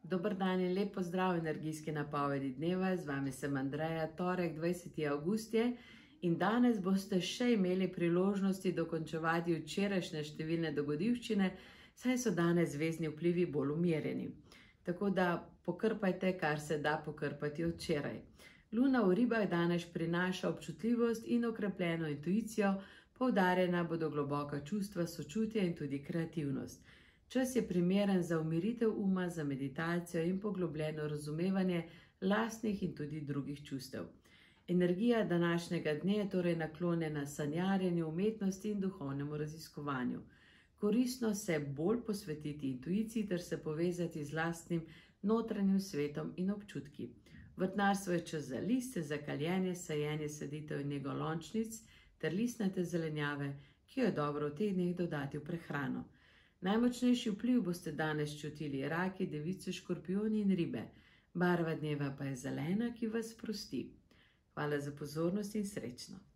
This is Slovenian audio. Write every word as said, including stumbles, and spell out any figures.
Dober dan in lep pozdrav energijske napovedi dneva, z vami sem Andreja, torek dvajseti avgust je in danes boste še imeli priložnosti dokončevati včerajšnje številne dogodivščine, saj so danes zvezdni vplivi bolj umirjeni. Tako da pokrpajte, kar se da pokrpati včeraj. Luna v ribah danes prinaša občutljivost in okrepljeno intuicijo, poudarjena bodo globoka čustva, sočutje in tudi kreativnost. Čas je primeren za umiritev uma, za meditacijo in poglobljeno razumevanje lastnih in tudi drugih čustev. Energija današnjega dne je torej naklonjena sanjarjenju, umetnosti in duhovnemu raziskovanju. Koristno se bolj posvetiti intuiciji ter se povezati z lastnim notranjim svetom in občutki. Vrtnarstvo je čas za liste, za kaljenje, sajenje saditev in negolončnic ter listnate zelenjave, ki jo je dobro v teh dneh dodati v prehrano. Najmočnejši vpliv boste danes čutili raki, device, škorpijoni in ribe. Barva dneva pa je zelena, ki vas sprosti. Hvala za pozornost in srečno!